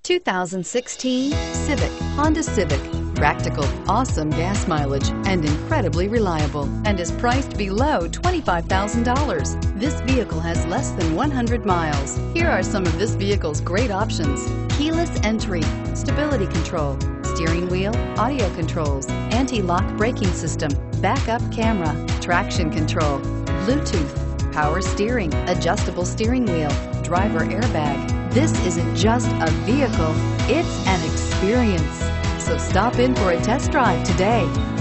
2016 Civic, Honda Civic. Practical, awesome gas mileage, and incredibly reliable, and is priced below $25,000. This vehicle has less than 100 miles. Here are some of this vehicle's great options: keyless entry, stability control, steering wheel audio controls, anti-lock braking system, backup camera, traction control, Bluetooth, power steering, adjustable steering wheel, driver airbag. This isn't just a vehicle, it's an experience. So stop in for a test drive today.